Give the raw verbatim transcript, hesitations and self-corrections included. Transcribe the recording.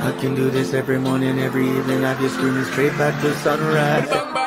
I can do this every morning, every evening. I just screaming straight back to sunrise.